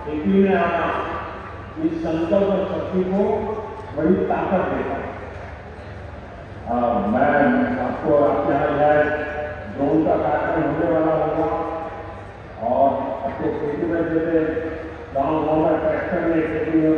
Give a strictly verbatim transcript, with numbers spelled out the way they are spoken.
खेती में आना इस संकल्प और शक्ति को बड़ी ताकत देता है। आ, मैं आपको आपके यहाँ जाए ड्रोन का कार्यक्रम होने वाला होगा और आपको खेती में जैसे गाँव गाँव में ट्रैक्टर में खेती में